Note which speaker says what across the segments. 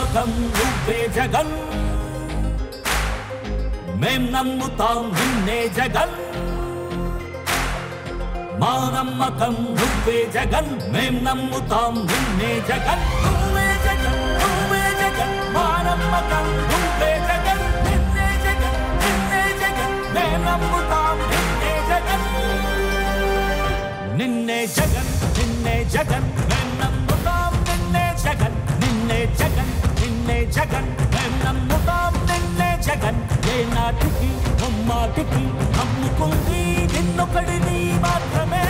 Speaker 1: నమ్మకం నువ్వే జగన్ మేం నమ్ముతాం నిన్నే జగన్ మా నమ్మకం నువ్వే జగన్ మేం నమ్ముతాం నిన్నే జగన్ నువ్వే జగన్ నువ్వే జగన్ మా నమ్మకం నువ్వే జగన్ నిన్నే జగన్ నిన్నే జగన్ మేం నమ్ముతాం నిన్నే జగన్ నిన్నే జగన్ నిన్నే జగన్ మేం నమ్ముతాం నిన్నే జగన్ నిన్నే జగన్ నిన్నే జగన్ మేం నమ్ముతాం నిన్నే జగన్ ఏ నాటికి నమ్మాటికి నమ్ముకుంది నిన్నొకడిని మాత్రమే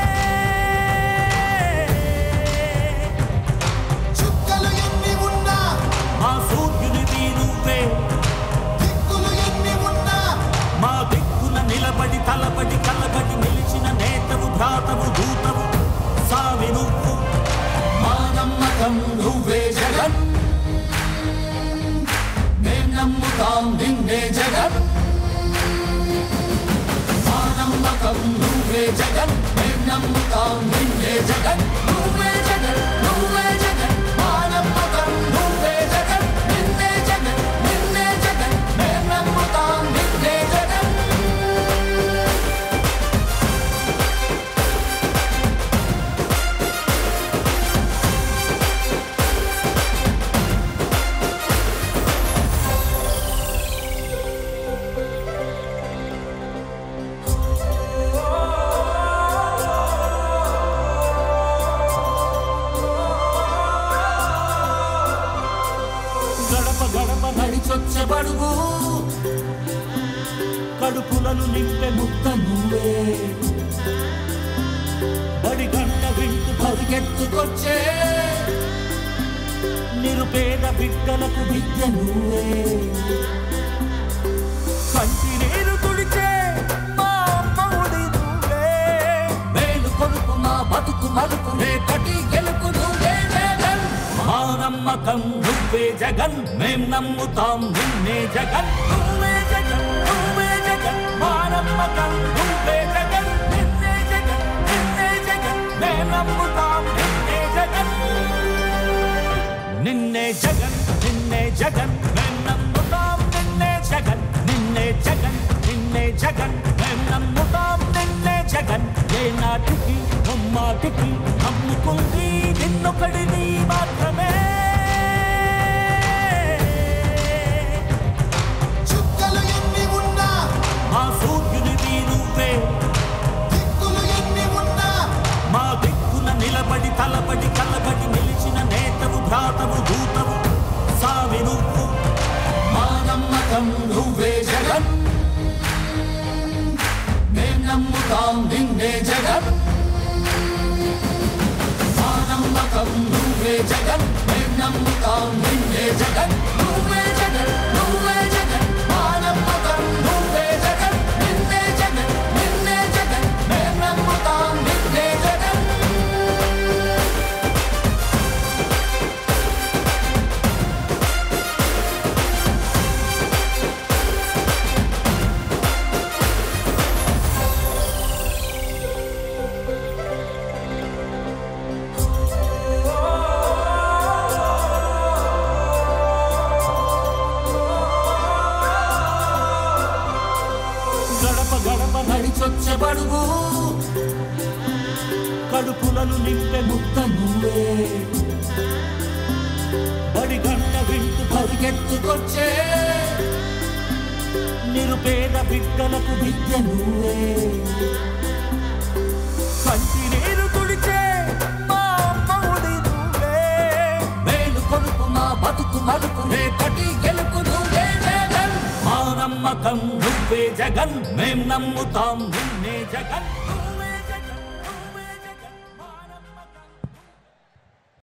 Speaker 2: చుక్కలు ఎన్ని ఉన్నా
Speaker 1: మా సూర్యునివి నువ్వే
Speaker 2: దిక్కులు ఎన్ని ఉన్నా
Speaker 1: మా దిక్కున నిలబడి తలబడి కలబడి నిలిచిన నేతవు భ్రాతవు దూతవు సావి నువ్వు మా నమ్మకం నువ్వే జగన్ మేం నమ్ముతాం నిన్నే జగన్ మా నమ్మకం నువ్వే జగన్ మేం నమ్ముతాం నిన్నే జగన్ నువ్వే జగన్ నువ్వే జగన్ మా నమ్మకం నువ్వే జగన్ నిన్నే జగన్ నిన్నే జగన్ మేం నమ్ముతాం నిన్నే జగన్ గడప గడప నడిచొచ్చే బడుగు కడుపులను నింపే ముక్త నువ్వే బడి గంట వింటూ పరిగెత్తుకొచ్చే నిరుపేద బిడ్డలకు విద్య నువ్వే కంటి నీరు తుడిచే మా అమ్మఒడి నువ్వే మేలు కొడుకు మా బతుకు మలుపు రేపటి గెలుపు నువ్వే జగన్ మా నమ్మకం నువ్వే జగన్ మేం నమ్ముతాం నిన్నే జగన్ నువ్వే జగన్ నువ్వే జగన్ మా నమ్మకం నువ్వే జగన్ నిన్నే జగన్ నిన్నే జగన్ మేం నమ్ముతాం నిన్నే జగన్ నిన్నే జగన్ నిన్నే జగన్ మేం నమ్ముతాం నిన్నే జగన్ నిన్నే జగన్ నిన్నే జగన్ మేం నమ్ముతాం నిన్నే జగన్ ఏ నాటికి నమ్మాటికి నమ్ముకుంది నిన్నొకడిని మాత్రమే
Speaker 2: చుక్కలు ఎన్ని ఉన్నా
Speaker 1: మా సూర్యునివి నువ్వే
Speaker 2: దిక్కులు ఎన్ని ఉన్నా
Speaker 1: మా దిక్కున నిలబడి తలబడి కలబడి నిలిచిన నేతవు భ్రాతవు దూతవు సావి నువ్వు మా నమ్మకం నువ్వే జగన్ మేం నమ్ముతాం నిన్నే జగన్ మా నమ్మకం నువ్వే జగన్ మేం నమ్ముతాం నిన్నే జగన్ నువ్వే జగన్ నువ్వే జగన్ మా నమ్మకం నువ్వే జగన్ నిన్నే జగన్ నిన్నే జగన్ మేం నమ్ముతాం నిన్నే జగన్ గడప గడప నడిచొచ్చే బడుగు కడుపులను నింపే ముక్త నువ్వే బడి గంట వింటూ పరిగెత్తుకొచ్చే నిరుపేద బిడ్డలకు విద్య నువ్వే కంటి నీరు తుడిచే మా అమ్మఒడి నువ్వే మేలు కొడుకు మా బతుకు మలుపు రేపటి గెలుపు నువ్వే జగన్ మా నమ్మకం నువ్వే జగన్ మేం నమ్ముతాం నిన్నే జగన్